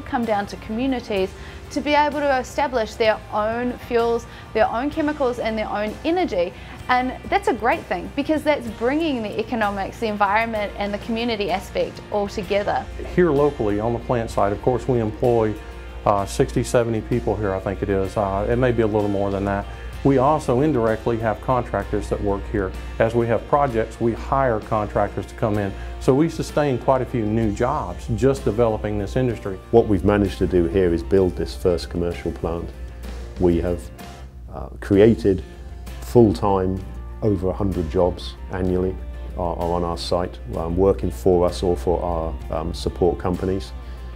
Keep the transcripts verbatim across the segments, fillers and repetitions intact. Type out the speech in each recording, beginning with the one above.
come down to communities to be able to establish their own fuels, their own chemicals and their own energy. And that's a great thing because that's bringing the economics, the environment and the community aspect all together. Here locally on the plant site, of course, we employ uh, sixty, seventy people here, I think it is. Uh, it may be a little more than that. We also indirectly have contractors that work here. As we have projects, we hire contractors to come in. So we sustain quite a few new jobs just developing this industry. What we've managed to do here is build this first commercial plant. We have uh, created full-time over one hundred jobs annually are, are on our site, um, working for us or for our um, support companies.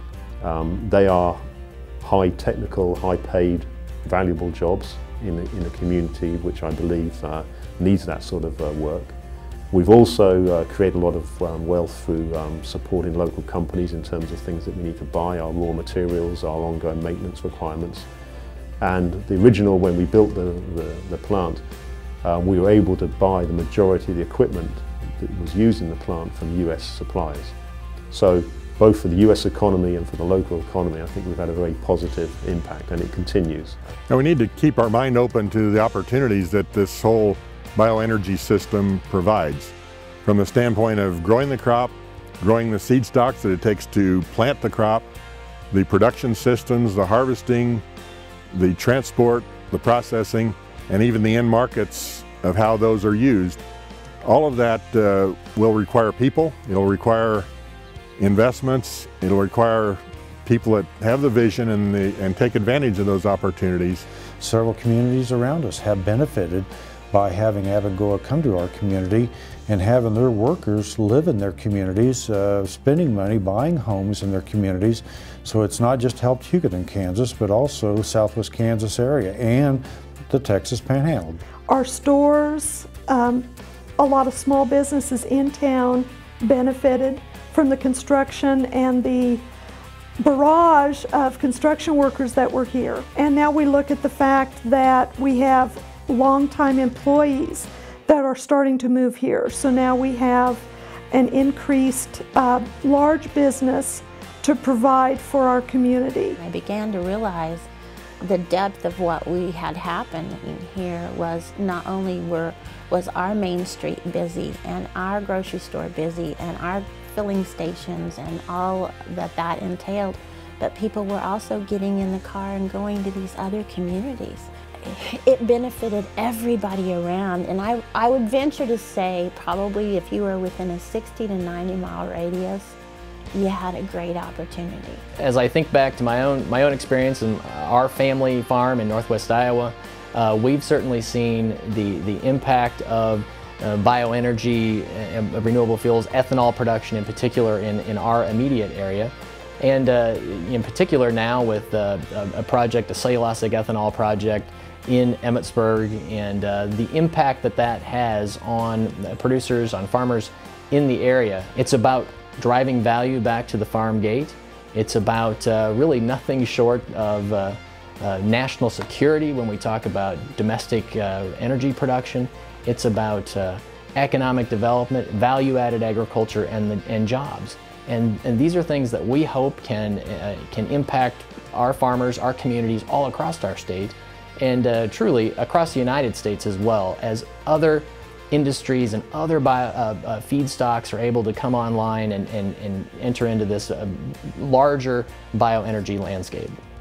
Um, they are high technical, high paid, valuable jobs in a, in a community which I believe uh, needs that sort of uh, work. We've also uh, created a lot of um, wealth through um, supporting local companies in terms of things that we need to buy, our raw materials, our ongoing maintenance requirements. And the original, when we built the, the, the plant, uh, we were able to buy the majority of the equipment that was used in the plant from U S suppliers. So both for the U S economy and for the local economy, I think we've had a very positive impact, and it continues. Now we need to keep our mind open to the opportunities that this whole bioenergy system provides, from the standpoint of growing the crop, growing the seed stocks that it takes to plant the crop, the production systems, the harvesting, the transport, the processing, and even the end markets of how those are used. All of that uh, will require people, it'll require investments, it'll require people that have the vision and, the, and take advantage of those opportunities. Several communities around us have benefited by having ABBET come to our community and having their workers live in their communities, uh, spending money, buying homes in their communities. So it's not just helped Hugoton, Kansas, but also Southwest Kansas area and the Texas Panhandle. Our stores, um, a lot of small businesses in town benefited from the construction and the barrage of construction workers that were here. And now we look at the fact that we have longtime employees that are starting to move here. So now we have an increased uh, large business to provide for our community. I began to realize the depth of what we had happened here was not only were was our main street busy and our grocery store busy and our filling stations and all that that entailed, but people were also getting in the car and going to these other communities. It benefited everybody around, and I, I would venture to say probably if you were within a sixty to ninety mile radius, you had a great opportunity. As I think back to my own, my own experience in our family farm in northwest Iowa, uh, we've certainly seen the, the impact of uh, bioenergy, uh, renewable fuels, ethanol production in particular in, in our immediate area. And uh, in particular now with uh, a, a project, a cellulosic ethanol project in Emmetsburg, and uh, the impact that that has on producers, on farmers in the area. It's about driving value back to the farm gate. It's about uh, really nothing short of uh, uh, national security when we talk about domestic uh, energy production. It's about uh, economic development, value-added agriculture, and, the, and jobs. And, and these are things that we hope can, uh, can impact our farmers, our communities all across our state, and uh, truly across the United States as well, as other industries and other bio, uh, uh, feedstocks are able to come online and, and, and enter into this uh, larger bioenergy landscape.